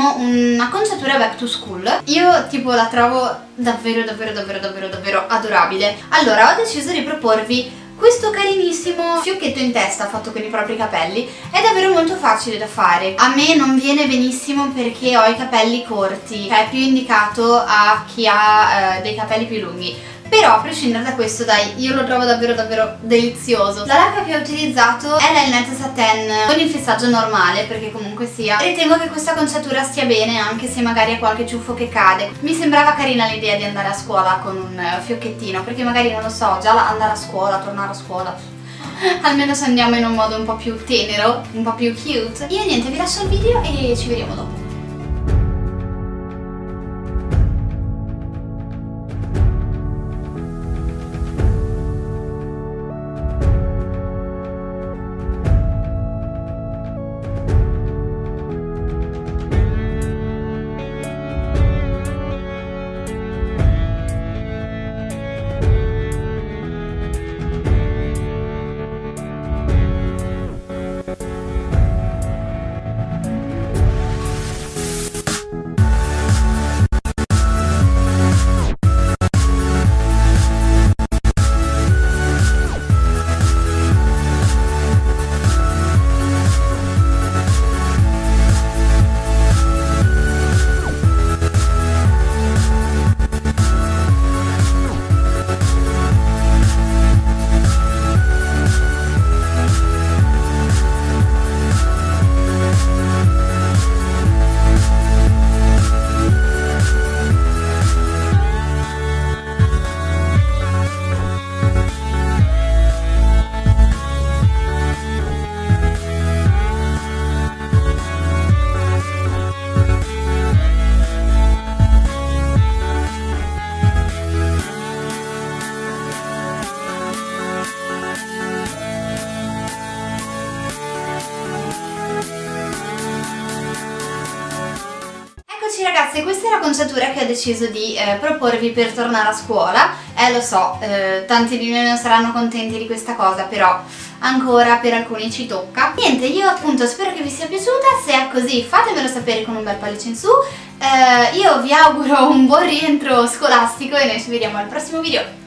faremo una conciatura back to school. Io tipo la trovo davvero adorabile. Allora ho deciso di proporvi questo carinissimo fiocchetto in testa fatto con i propri capelli. È davvero molto facile da fare. A me non viene benissimo perché ho i capelli corti, cioè è più indicato a chi ha dei capelli più lunghi. Però a prescindere da questo, dai, io lo trovo davvero delizioso. La lacca che ho utilizzato è la Elnett Satin con il fissaggio normale, perché comunque sia ritengo che questa conciatura stia bene, anche se magari ha qualche ciuffo che cade. Mi sembrava carina l'idea di andare a scuola con un fiocchettino, perché magari, non lo so, già andare a scuola, tornare a scuola, almeno se andiamo in un modo un po' più tenero, un po' più cute. Io niente, vi lascio il video e ci vediamo dopo. Ragazzi, questa è la conciatura che ho deciso di proporvi per tornare a scuola. Lo so, tanti di noi non saranno contenti di questa cosa, però ancora per alcuni ci tocca. Niente, io appunto spero che vi sia piaciuta. Se è così fatemelo sapere con un bel pollice in su. Io vi auguro un buon rientro scolastico e noi ci vediamo al prossimo video.